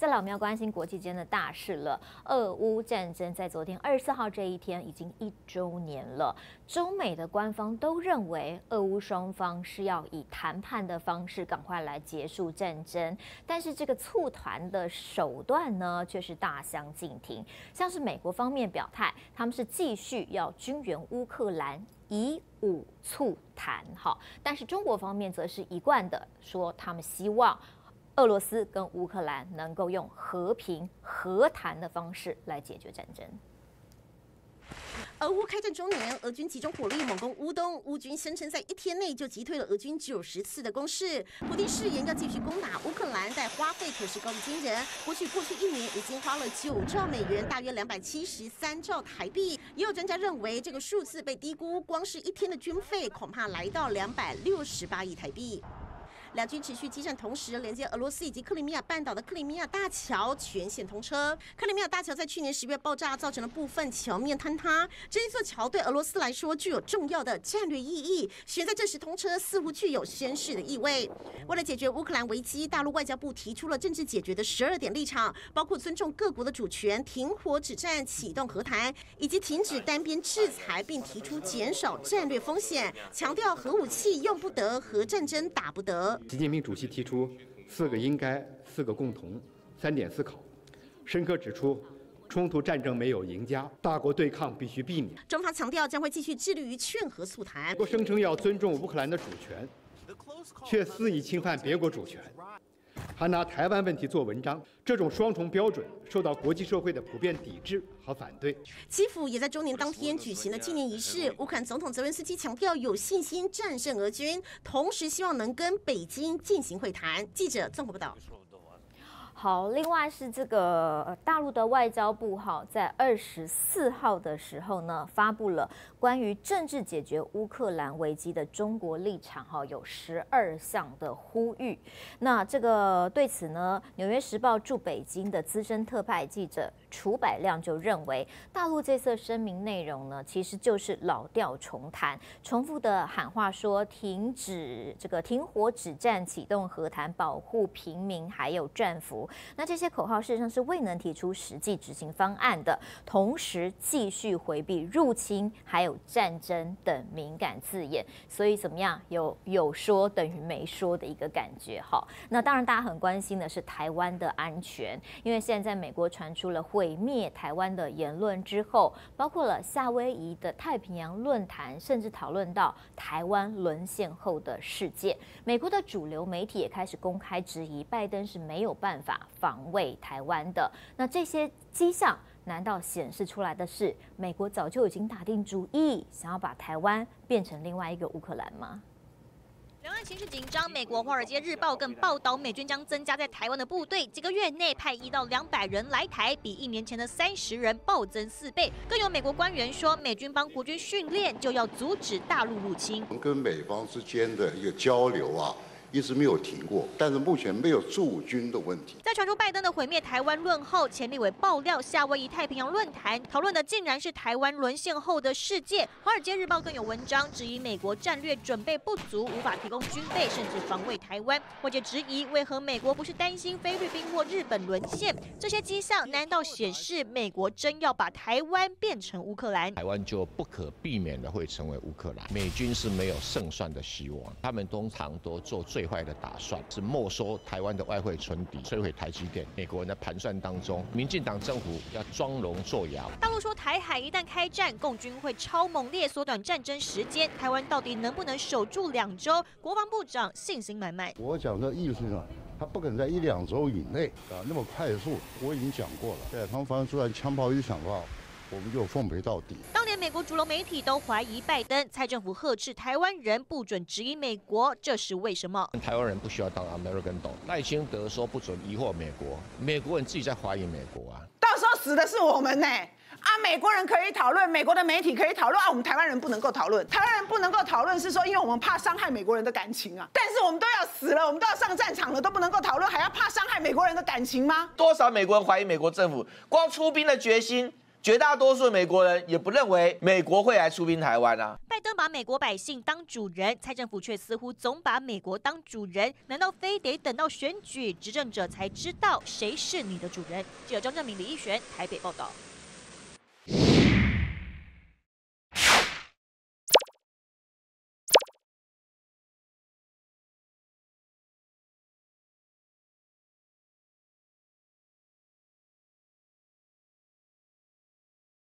再来，我们要关心国际间的大事了。俄乌战争在昨天24号这一天已经1周年了。中美的官方都认为，俄乌双方是要以谈判的方式赶快来结束战争，但是这个促谈的手段呢，却是大相径庭。像是美国方面表态，他们是继续要军援乌克兰，以武促谈。好，但是中国方面则是一贯的说，他们希望俄罗斯跟乌克兰能够用和平和谈的方式来解决战争。 俄乌开战周年，俄军集中火力猛攻乌东，乌军声称在1天内就击退了俄军90次的攻势。普丁誓言要继续攻打乌克兰，但花费可是高得惊人。过去1年已经花了9兆美元，大约273兆台币。也有专家认为，这个数字被低估，光是1天的军费恐怕来到268亿台币。两军持续激战，同时连接俄罗斯以及克里米亚半岛的克里米亚大桥全线通车。克里米亚大桥在去年10月爆炸，造成了部分桥面坍塌。这一座桥对俄罗斯来说具有重要的战略意义，选在这时通车似乎具有宣示的意味。为了解决乌克兰危机，大陆外交部提出了政治解决的12点立场，包括尊重各国的主权、停火止战、启动和谈，以及停止单边制裁，并提出减少战略风险，强调核武器用不得，核战争打不得。 习近平主席提出4个应该、4个共同、3点思考，深刻指出，冲突战争没有赢家，大国对抗必须避免。 中方强调将会继续致力于劝和促谈。 美国声称要尊重乌克兰的主权，却肆意侵犯别国主权，还拿台湾问题做文章，这种双重标准受到国际社会的普遍抵制和反对。 基辅也在周年当天举行了纪念仪式。乌克兰总统泽连斯基强调有信心战胜俄军，同时希望能跟北京进行会谈。记者综合报道。 好，另外是这个大陆的外交部在24号的时候呢，发布了关于政治解决乌克兰危机的中国立场有12项的呼吁。那这个对此呢，《纽约时报》驻北京的资深特派记者楚百亮就认为，大陆这次声明内容呢，其实就是老调重弹，重复的喊话说停火止战、启动和谈、保护平民还有战俘。那这些口号事实上是未能提出实际执行方案的，同时继续回避入侵还有战争等敏感字眼，所以怎么样有说等于没说的一个感觉。好，那当然大家很关心的是台湾的安全，因为现在美国传出了毁灭台湾的言论之后，包括了夏威夷的太平洋论坛，甚至讨论到台湾沦陷后的世界。美国的主流媒体也开始公开质疑拜登是没有办法防卫台湾的。那这些迹象难道显示出来的是美国早就已经打定主意，想要把台湾变成另外一个乌克兰吗？ 两岸情势紧张，美国《华尔街日报》更报道，美军将增加在台湾的部队，几个月内派1到200人来台，比1年前的30人暴增4倍。更有美国官员说，美军帮国军训练，就要阻止大陆入侵。 跟美方之间的一个交流一直没有停过，但是目前没有驻军的问题。 在传出拜登的毁灭台湾论后，前立委爆料夏威夷太平洋论坛讨论的竟然是台湾沦陷后的世界。《华尔街日报》更有文章质疑美国战略准备不足，无法提供军备，甚至防卫台湾。外界质疑，为何美国不是担心菲律宾或日本沦陷？这些迹象难道显示美国真要把台湾变成乌克兰？ 台湾就不可避免的会成为乌克兰。美军是没有胜算的希望，他们通常都做最坏的打算，是没收台湾的外汇存底，摧毁台积电。美国人的盘算当中，民进党政府要装聋作哑。 大陆说台海一旦开战，共军会超猛烈缩短战争时间。台湾到底能不能守住2周？国防部长信心满满。 我讲的意思呢，他不可能在1、2周以内那么快速。我已经讲过了，对，他们反正突然枪炮一响的话，我们就奉陪到底。 当年美国主流媒体都怀疑拜登，蔡政府呵斥台湾人不准质疑美国，这是为什么？ 台湾人不需要当 American dog。赖清德说不准疑惑美国，美国人自己在怀疑美国啊。 到时候死的是我们呢。美国人可以讨论，美国的媒体可以讨论我们台湾人不能够讨论。台湾人不能够讨论是说，因为我们怕伤害美国人的感情啊。但是我们都要死了，我们都要上战场了，都不能够讨论，还要怕伤害美国人的感情吗？ 多少美国人怀疑美国政府，光出兵的决心绝大多数的美国人也不认为美国会来出兵台湾啊。 拜登把美国百姓当主人，蔡政府却似乎总把美国当主人，难道非得等到选举执政者才知道谁是你的主人？记者张正明、李义璇台北报道。